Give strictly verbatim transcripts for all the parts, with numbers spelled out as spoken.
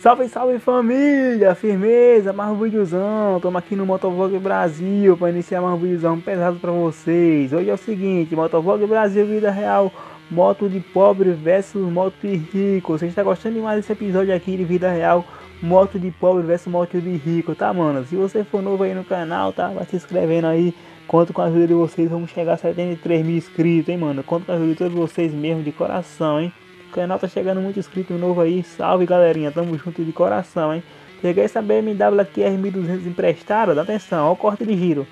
Salve, salve família, firmeza, mais um videozão, estamos aqui no Motovlog Brasil para iniciar mais um videozão pesado para vocês. Hoje é o seguinte, Motovlog Brasil, vida real, moto de pobre versus moto de rico. Você está gostando demais desse episódio aqui de vida real, moto de pobre versus moto de rico, tá mano? Se você for novo aí no canal, tá, vai se inscrevendo aí, conto com a ajuda de vocês, vamos chegar a setenta e três mil inscritos, hein mano? Conto com a ajuda de todos vocês mesmo, de coração, hein? O canal tá chegando muito inscrito novo aí, salve galerinha, tamo junto de coração, hein. Peguei essa B M W aqui R mil e duzentos emprestada, dá atenção, ó o corte de giro.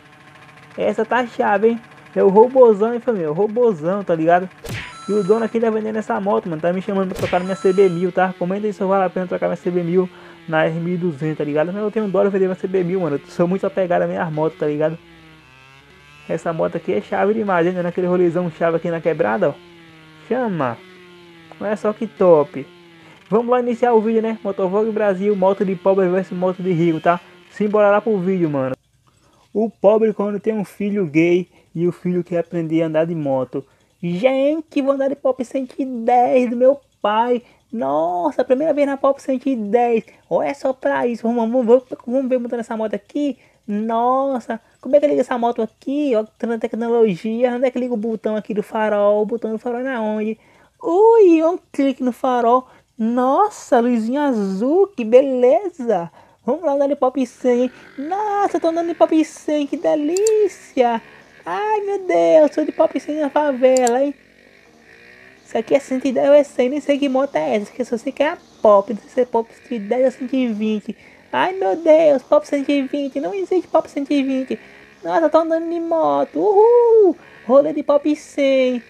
Essa tá chave, hein, é o robozão, hein família, o robozão, tá ligado. E o dono aqui tá vendendo essa moto, mano, tá me chamando pra trocar minha C B mil, tá. Comenta aí se vale a pena trocar minha C B mil na R mil e duzentos, tá ligado. Mas eu tenho dó de vender minha C B mil, mano, eu sou muito apegado às minhas motos, tá ligado. Essa moto aqui é chave demais, hein, naquele rolezão chave aqui na quebrada, ó. Chama! Olha só que top. Vamos lá iniciar o vídeo, né? Motovlog Brasil, moto de pobre versus moto de rico, tá? Simbora lá pro vídeo, mano. O pobre quando tem um filho gay e o filho quer aprender a andar de moto. Gente, vou andar de Pop cento e dez do meu pai. Nossa, primeira vez na Pop cento e dez. Olha só pra isso. Vamos, vamos, vamos, vamos ver montando essa moto aqui. Nossa, como é que liga essa moto aqui? Ó, tanta tecnologia. Onde é que liga o botão aqui do farol? O botão do farol é na onde? Ui, um clique no farol. Nossa, luzinha azul, que beleza. Vamos lá andar de Pop cem. Nossa, tô andando de Pop cem, que delícia. Ai, meu Deus, sou de Pop cem na favela, hein. Isso aqui é cento e dez ou é cem, nem sei que moto é essa. Que só sei que é a Pop, não sei se é Pop cento e dez ou cento e vinte. Ai, meu Deus, Pop cento e vinte, não existe Pop cento e vinte. Nossa, tô andando de moto, uhul. Rolê de Pop cem.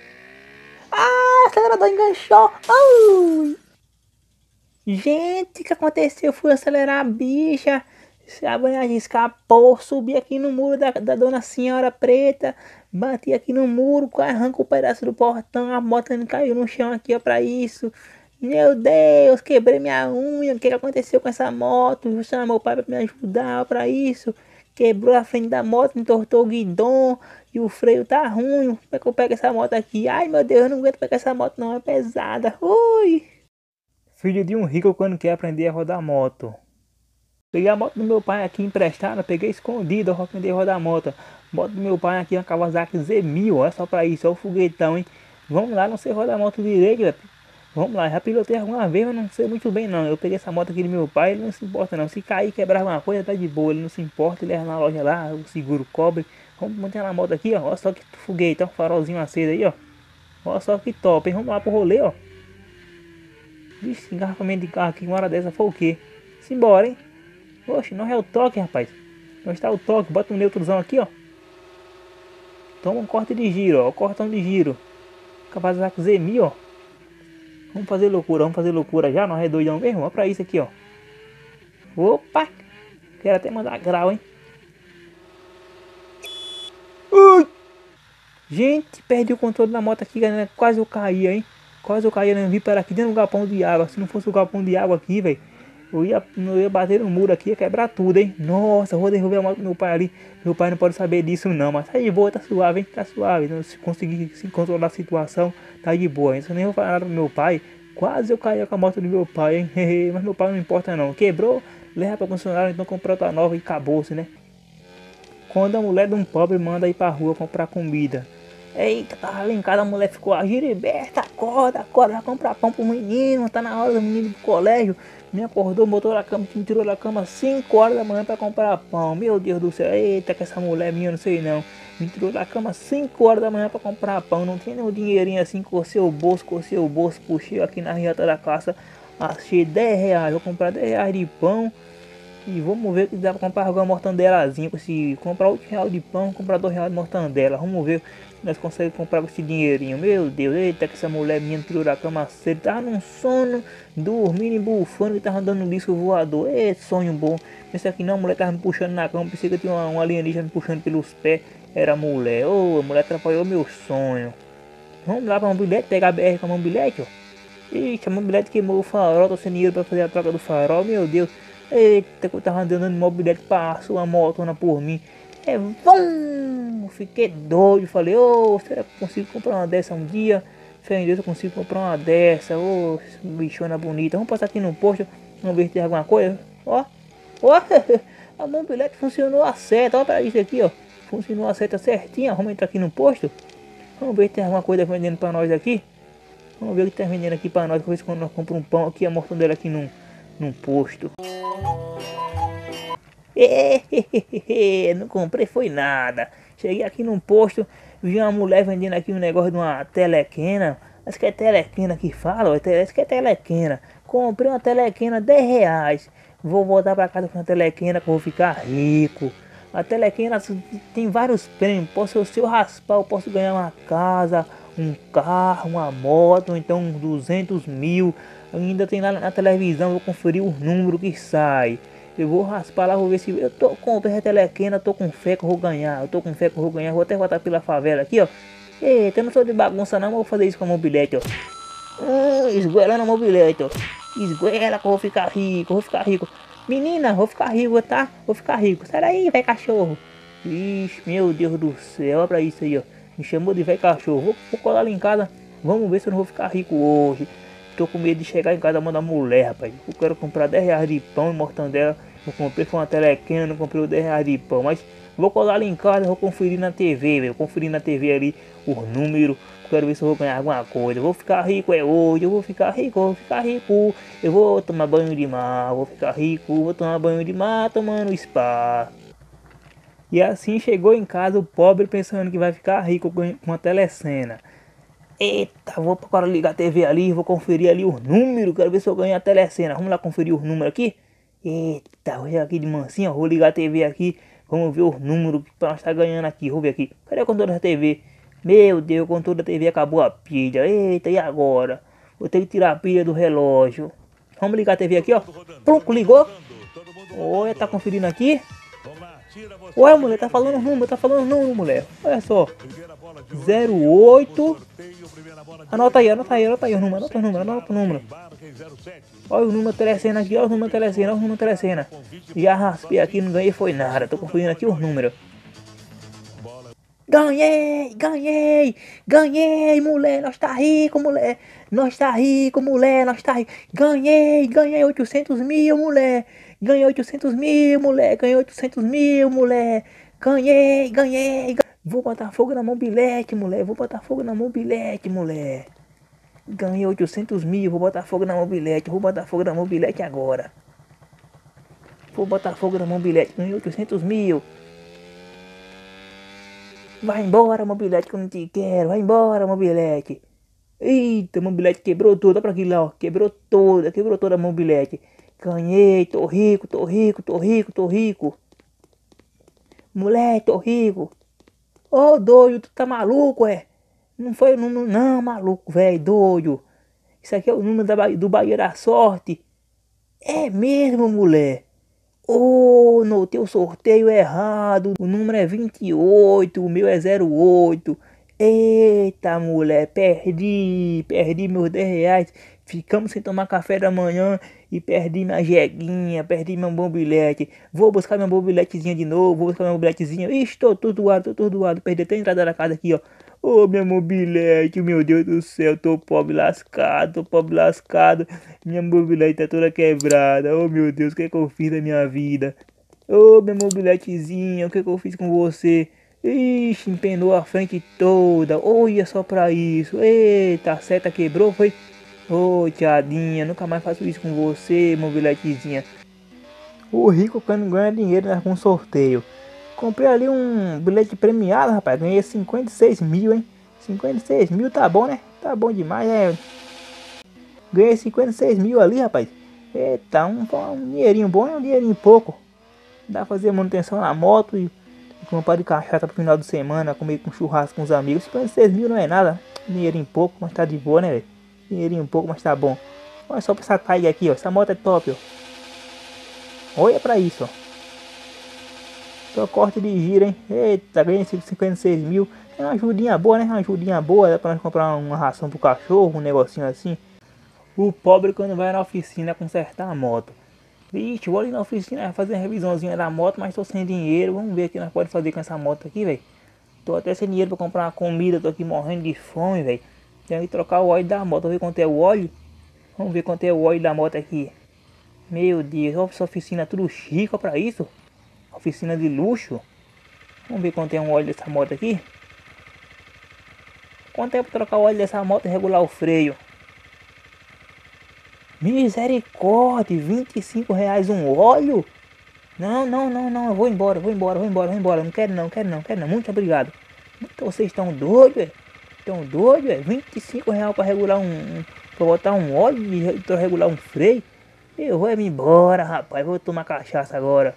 Ah, o acelerador enganchou. Ai. Gente, o que aconteceu? Eu fui acelerar a bicha. A banhagem escapou. Subi aqui no muro da, da dona senhora preta. Bati aqui no muro. Arrancou um pedaço do portão. A moto caiu no chão aqui, ó, pra isso. Meu Deus, quebrei minha unha. O que aconteceu com essa moto? Vou chamar meu pai pra me ajudar, ó, pra isso. Quebrou a frente da moto, entortou o guidão. E o freio tá ruim. Como é que eu pego essa moto aqui? Ai, meu Deus, eu não aguento pegar essa moto não, é pesada. Ui! Filho de um rico quando quer aprender a rodar moto. Peguei a moto do meu pai aqui emprestada, peguei escondida, eu aprender a rodar moto. Moto do meu pai aqui, uma Kawasaki Z mil, olha só pra isso, olha o foguetão, hein. Vamos lá, não sei rodar moto direito, velho. Vamos lá, já pilotei alguma vez, mas não sei muito bem não. Eu peguei essa moto aqui do meu pai, ele não se importa não. Se cair, quebrar alguma coisa, tá de boa, ele não se importa, ele leva na loja lá, o seguro cobre. Vamos manter na moto aqui, ó. Olha só que foguete, ó. Farolzinho aceso aí, ó. Olha só que top, hein. Vamos lá pro rolê, ó. Vixe, engarrafamento de carro aqui, uma hora dessa foi o quê? Simbora, hein. Oxe, não é o toque, rapaz. Não está o toque. Bota um neutrozão aqui, ó. Toma um corte de giro, ó. Cortão de giro. Kawasaki Z mil, ó. Vamos fazer loucura, vamos fazer loucura já. Nós é doidão mesmo. Olha pra isso aqui, ó. Opa! Quero até mandar grau, hein. Ui! Gente, perdi o controle da moto aqui, galera. Quase eu caía, hein. Quase eu caía, não vi para aqui dentro do galpão de água. Se não fosse o galpão de água aqui, velho, eu ia, eu ia bater no muro aqui, ia quebrar tudo, hein. Nossa, eu vou derrubar a moto do meu pai ali. Meu pai não pode saber disso não, mas tá de boa, tá suave, hein. Tá suave, não, se conseguir se controlar a situação, tá de boa, hein. Se eu nem vou falar nada pro meu pai, quase eu caía com a moto do meu pai, hein. Mas meu pai não importa não. Quebrou, leva pra concessionária, então comprar outra nova e acabou-se, né. Quando a mulher de um pobre manda ir pra rua comprar comida. Eita, tava lá em casa, a mulher ficou, a Giriberta, acorda, acorda, vai comprar pão pro menino, tá na hora do menino ir pro colégio. Me acordou, botou na cama, me tirou da cama cinco horas da manhã pra comprar pão. Meu Deus do céu, eita, que essa mulher minha, não sei não. Me tirou da cama cinco horas da manhã pra comprar pão, não tinha nenhum dinheirinho assim, cocei o bolso, cocei o bolso, puxei aqui na riata da caça, achei dez reais, vou comprar dez reais de pão. E vamos ver que dá pra comprar alguma mortandelazinha. Se comprar oito reais de pão, comprar dois reais de mortandela. Vamos ver se nós conseguimos comprar com esse dinheirinho. Meu Deus, eita, que essa mulher minha tirou da cama cedo. Tava num sono, dormindo e bufando, e tava dando um disco voador. Ei, sonho bom. Pensei que não, a mulher tava me puxando na cama. Pensei que tinha uma, uma alienígena me puxando pelos pés. Era a mulher. Ô, oh, a mulher atrapalhou meu sonho. Vamos lá pra mobilete, pegar a B R com a mobilete, ó. Ixi, a mobilete queimou o farol. Tô sem dinheiro pra fazer a troca do farol, meu Deus. Eita, que eu tava andando de mobilete, passou uma motona por mim. É, vum! Fiquei doido, falei, ô, oh, será que eu consigo comprar uma dessa um dia? Fé em Deus, eu consigo comprar uma dessa, ô, oh, bichona bonita. Vamos passar aqui no posto, Vamos ver se tem alguma coisa. Ó, ó, a mobilete funcionou a seta. Olha pra isso aqui, ó. Funcionou a seta certinha. Vamos entrar aqui no posto. Vamos ver se tem alguma coisa vendendo pra nós aqui. Vamos ver o que tá vendendo aqui pra nós. Ver se quando nós compramos um pão aqui, a mortandela aqui num, num posto. Não comprei foi nada. Cheguei aqui num posto, vi uma mulher vendendo aqui um negócio de uma telequena. Acho que é telequena que fala, acho que é telequena. Comprei uma telequena dez reais. Vou voltar pra casa com uma telequena que eu vou ficar rico. A telequena tem vários prêmios. Posso, se eu raspar, eu posso ganhar uma casa, um carro, uma moto, ou então duzentos mil. Ainda tem lá na televisão, vou conferir o número que sai. Eu vou raspar lá, vou ver se eu tô com a telequena, tô com fé que eu vou ganhar. Eu tô com fé que eu vou ganhar. Vou até voltar pela favela aqui, ó. Eita, eu não sou de bagunça não, mas vou fazer isso com a mobilete, ó. Hum, esgoelando a mobilete, ó. Esgoela que eu vou ficar rico, vou ficar rico. Menina, vou ficar rico, tá? Vou ficar rico. Sai daí, vai cachorro. Ixi, meu Deus do céu, olha pra isso aí, ó. Me chamou de velho cachorro. Vou, vou colar lá em casa. Vamos ver se eu não vou ficar rico hoje. Tô com medo de chegar em casa e mandar mulher, rapaz. Eu quero comprar dez reais de pão e mortandela. Eu comprei foi uma telequena, não comprei os dez reais de pão. Mas vou colar ali em casa, vou conferir na T V, velho. Conferir na T V ali os números. Quero ver se eu vou ganhar alguma coisa. Eu vou ficar rico é hoje, eu vou ficar rico, eu vou ficar rico. Eu vou tomar banho de mar, vou ficar rico. Vou tomar banho de mar, tomando spa. E assim chegou em casa o pobre pensando que vai ficar rico com uma telecena. Eita, vou para ligar a T V ali, vou conferir ali os números. Quero ver se eu ganho a telecena. Vamos lá conferir os números aqui. Eita, vou chegar aqui de mansinho, vou ligar a T V aqui. Vamos ver os números que nós tá ganhando aqui. Vou ver aqui. Cadê o controle da T V? Meu Deus, o controle da T V acabou a pilha. Eita, e agora? Vou ter que tirar a pilha do relógio. Vamos ligar a T V aqui, ó. Pronto, ligou. Olha, tá conferindo aqui. Olha, mulher, tá falando o número, tá falando o número, mulher. Olha só. zero oito. Anota aí, anota aí, anota aí o número, anota o número, anota o número. Olha o número telecena aqui, olha o número telecena, olha o número telecena. Já raspei aqui, não ganhei foi nada. Tô conferindo aqui os números. Ganhei, ganhei, ganhei, mulher, nós tá rico, mulher. Nós tá rico, mulher, nós tá rico. Ganhei, ganhei oitocentos mil, mulher. Ganhei oitocentos mil, mulher. Ganhei oitocentos mil, mulher. Ganhei, ganhei, ganhei. Vou botar fogo na mobilete, mulher. Vou botar fogo na mobilete, mulher. Ganhei oitocentos mil, vou botar fogo na mobilete. Vou botar fogo na mobilete agora. Vou botar fogo na mobilete. Ganhei oitocentos mil. Vai embora, mobilete, que eu não te quero. Vai embora, mobilete. Eita, mobilete quebrou toda. Olha pra aquilo lá, ó. Quebrou toda, quebrou toda a mobilete. Ganhei, tô rico, tô rico, tô rico, tô rico. Moleque, tô rico. Ô, oh, doido, tu tá maluco, é? Não foi o número, não, maluco, velho, doido. Isso aqui é o número da ba do Bahia da Sorte. É mesmo, mulher. Ô, oh, notei o sorteio errado. O número é vinte e oito, o meu é zero oito. Eita, mulher, perdi. Perdi meus dez reais. Ficamos sem tomar café da manhã e perdi minha jeguinha, perdi meu mobilete. Vou buscar minha mobiletezinha de novo, vou buscar minha mobiletezinha. Ixi, tô todo doado, tô todo doado. Perdi até a entrada da casa aqui, ó. Ô, oh, minha mobilete, meu Deus do céu, tô pobre lascado, tô pobre lascado. Minha mobilete tá toda quebrada. Oh, meu Deus, o que é que eu fiz da minha vida? Ô, oh, minha mobiletezinha, o que é que eu fiz com você? Ixi, empenou a frente toda. Olha só pra isso. Eita, a seta quebrou, foi? Ô, oh, tiadinha, nunca mais faço isso com você, mobiletezinha. O rico quando ganha dinheiro né, com sorteio. Comprei ali um bilhete premiado, rapaz. Ganhei cinquenta e seis mil, hein? cinquenta e seis mil tá bom, né? Tá bom demais, é. Ganhei cinquenta e seis mil ali, rapaz. Eita, um, um dinheirinho bom, é um dinheirinho pouco. Dá pra fazer manutenção na moto e comprar de cachaça pro final de semana, comer com churrasco com os amigos. cinquenta e seis mil não é nada. Dinheirinho pouco, mas tá de boa, né, velho? Dinheirinho pouco, mas tá bom. Olha só pra essa Tiger aqui, ó. Essa moto é top, ó. Olha pra isso, ó. Só corte de giro, hein? Eita, ganhei cinquenta e seis mil. É uma ajudinha boa, né? Uma ajudinha boa. Dá pra nós comprar uma ração pro cachorro, um negocinho assim. O pobre quando vai na oficina consertar a moto. Vixe, vou ali na oficina fazer uma revisãozinha da moto, mas tô sem dinheiro. Vamos ver o que nós podemos fazer com essa moto aqui, velho. Tô até sem dinheiro pra comprar uma comida. Tô aqui morrendo de fome, velho. Tenho que trocar o óleo da moto. Vamos ver quanto é o óleo. Vamos ver quanto é o óleo da moto aqui. Meu Deus, olha essa oficina tudo chique pra isso. Oficina de luxo. Vamos ver quanto tem um óleo dessa moto aqui. Quanto é pra trocar o óleo dessa moto e regular o freio? Misericórdia, vinte e cinco reais um óleo? Não, não, não, não, eu vou embora, vou embora, vou embora, vou embora. Não quero não, quero não, quero não. Muito obrigado. Então vocês estão doidos, é? Estão doidos, é? vinte e cinco reais para regular um, um... Pra botar um óleo e pra regular um freio? Eu vou me embora, rapaz. Vou tomar cachaça agora.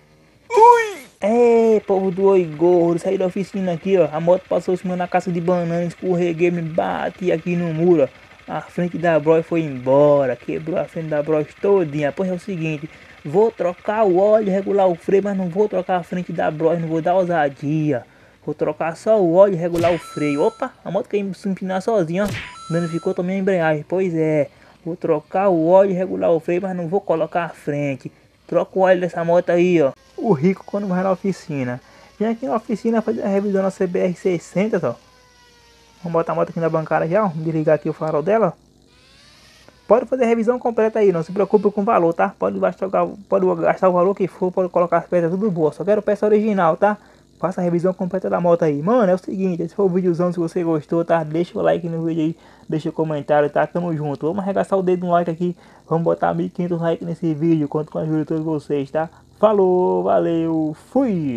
É, povo do oi gordo, saí da oficina aqui, ó. A moto passou em cima da caixa de banana, escorreguei, me bati aqui no muro, ó. A frente da Bros foi embora, quebrou a frente da Bros todinha. Pois é o seguinte, vou trocar o óleo, regular o freio, mas não vou trocar a frente da Bros, não vou dar ousadia. Vou trocar só o óleo e regular o freio. Opa, a moto quer se empinar sozinha, ó. Danificou também a embreagem. Pois é, vou trocar o óleo e regular o freio, mas não vou colocar a frente. Troca o óleo dessa moto aí, ó. O rico quando vai na oficina. Vem aqui na oficina fazer a revisão na C B R seiscentos, ó. Vamos botar a moto aqui na bancada já, ó. Vamos desligar aqui o farol dela. Pode fazer a revisão completa aí, não se preocupe com o valor, tá? Pode gastar, pode gastar o valor que for, pode colocar as peças tudo boa. Só quero peça original, tá? Faça a revisão completa da moto aí. Mano, é o seguinte, esse foi o videozão, se você gostou, tá? Deixa o like no vídeo aí, deixa o comentário, tá? Tamo junto. Vamos arregaçar o dedo no like aqui. Vamos botar mil e quinhentos likes nesse vídeo. Conto com a ajuda de todos vocês, tá? Falou, valeu, fui!